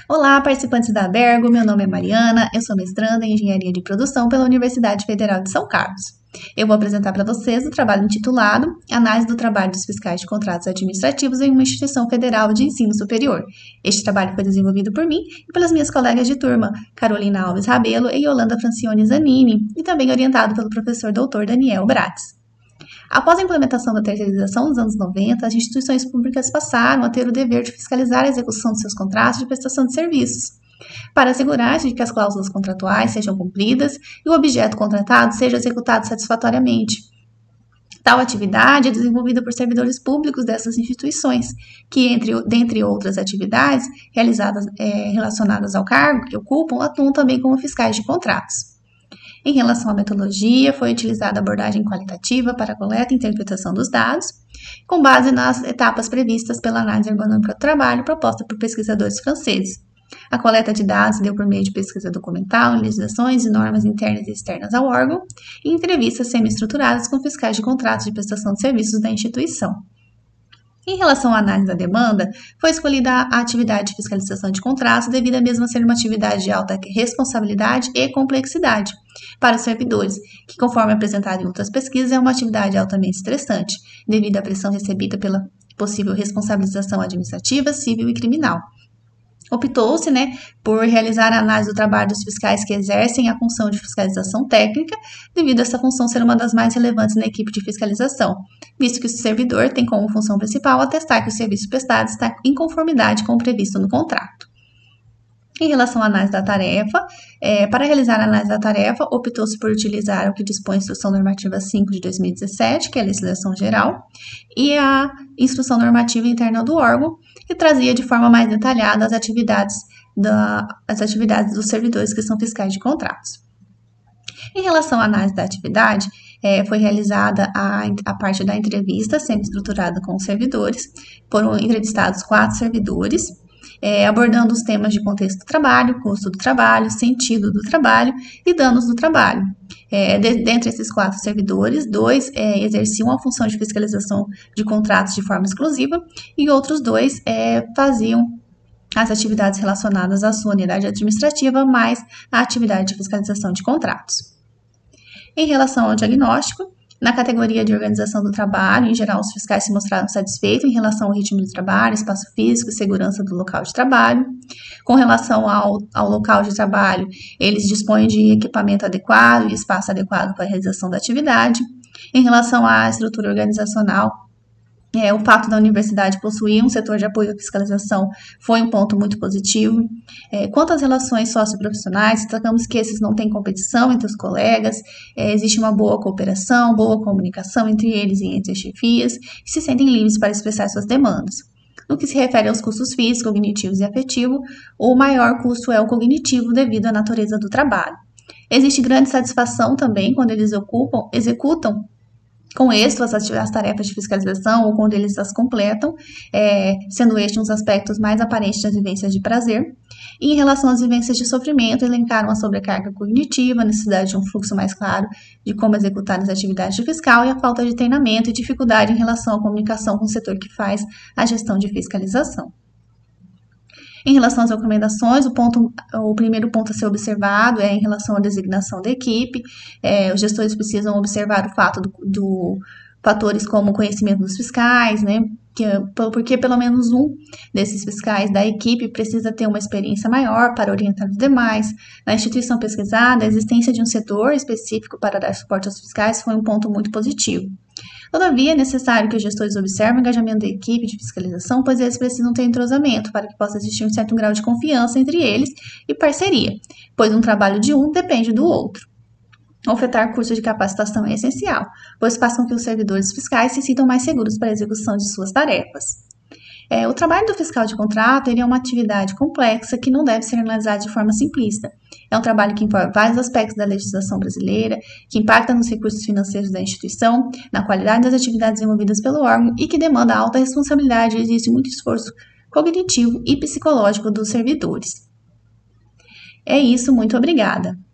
Olá, participantes da Abergo, meu nome é Mariana, eu sou mestranda em Engenharia de Produção pela Universidade Federal de São Carlos. Eu vou apresentar para vocês o trabalho intitulado Análise do Trabalho dos Fiscais de Contratos Administrativos em uma Instituição Federal de Ensino Superior. Este trabalho foi desenvolvido por mim e pelas minhas colegas de turma, Carolina Alves Rabelo e Yolanda Francione Zanini, e também orientado pelo professor Dr. Daniel Bratis. Após a implementação da terceirização nos anos 90, as instituições públicas passaram a ter o dever de fiscalizar a execução de seus contratos de prestação de serviços, para assegurar-se de que as cláusulas contratuais sejam cumpridas e o objeto contratado seja executado satisfatoriamente. Tal atividade é desenvolvida por servidores públicos dessas instituições, que, dentre outras atividades relacionadas ao cargo que ocupam, atuam também como fiscais de contratos. Em relação à metodologia, foi utilizada a abordagem qualitativa para a coleta e interpretação dos dados, com base nas etapas previstas pela análise ergonômica do trabalho proposta por pesquisadores franceses. A coleta de dados deu por meio de pesquisa documental, legislações e normas internas e externas ao órgão, e entrevistas semi-estruturadas com fiscais de contratos de prestação de serviços da instituição. Em relação à análise da demanda, foi escolhida a atividade de fiscalização de contratos devido a mesma ser uma atividade de alta responsabilidade e complexidade para os servidores, que, conforme apresentado em outras pesquisas, é uma atividade altamente estressante, devido à pressão recebida pela possível responsabilização administrativa, civil e criminal. Optou-se, por realizar a análise do trabalho dos fiscais que exercem a função de fiscalização técnica, devido a essa função ser uma das mais relevantes na equipe de fiscalização, visto que o servidor tem como função principal atestar que o serviço prestado está em conformidade com o previsto no contrato. Em relação à análise da tarefa, para realizar a análise da tarefa, optou-se por utilizar o que dispõe a Instrução Normativa 5 de 2017, que é a legislação geral, e a Instrução Normativa Interna do órgão, que trazia de forma mais detalhada as atividades dos servidores que são fiscais de contratos. Em relação à análise da atividade, foi realizada a parte da entrevista semi-estruturada com os servidores. Foram entrevistados 4 servidores, abordando os temas de contexto do trabalho, custo do trabalho, sentido do trabalho e danos do trabalho. Dentre esses 4 servidores, 2 exerciam a função de fiscalização de contratos de forma exclusiva e outros 2 faziam as atividades relacionadas à sua unidade administrativa, mais a atividade de fiscalização de contratos. Em relação ao diagnóstico, na categoria de organização do trabalho, em geral, os fiscais se mostraram satisfeitos em relação ao ritmo de trabalho, espaço físico e segurança do local de trabalho. Com relação ao local de trabalho, eles dispõem de equipamento adequado e espaço adequado para a realização da atividade. Em relação à estrutura organizacional, o fato da universidade possuir um setor de apoio à fiscalização foi um ponto muito positivo. Quanto às relações socioprofissionais, destacamos que esses não têm competição entre os colegas, existe uma boa cooperação, boa comunicação entre eles e entre as chefias, e se sentem livres para expressar suas demandas. No que se refere aos custos físicos, cognitivos e afetivos, o maior custo é o cognitivo devido à natureza do trabalho. Existe grande satisfação também quando eles executam com êxito as tarefas de fiscalização ou quando eles as completam, sendo este um dos aspectos mais aparentes das vivências de prazer. E em relação às vivências de sofrimento, elencaram a sobrecarga cognitiva, a necessidade de um fluxo mais claro de como executar as atividades de fiscal e a falta de treinamento e dificuldade em relação à comunicação com o setor que faz a gestão de fiscalização. Em relação às recomendações, o primeiro ponto a ser observado é em relação à designação da equipe. Os gestores precisam observar o fato do fatores como o conhecimento dos fiscais, porque pelo menos um desses fiscais da equipe precisa ter uma experiência maior para orientar os demais. Na instituição pesquisada, a existência de um setor específico para dar suporte aos fiscais foi um ponto muito positivo. Todavia, é necessário que os gestores observem o engajamento da equipe de fiscalização, pois eles precisam ter entrosamento para que possa existir um certo grau de confiança entre eles e parceria, pois um trabalho de um depende do outro. Ofertar cursos de capacitação é essencial, pois faz com que os servidores fiscais se sintam mais seguros para a execução de suas tarefas. O trabalho do fiscal de contrato é uma atividade complexa que não deve ser analisada de forma simplista. É um trabalho que envolve vários aspectos da legislação brasileira, que impacta nos recursos financeiros da instituição, na qualidade das atividades desenvolvidas pelo órgão e que demanda alta responsabilidade e exige muito esforço cognitivo e psicológico dos servidores. É isso, muito obrigada.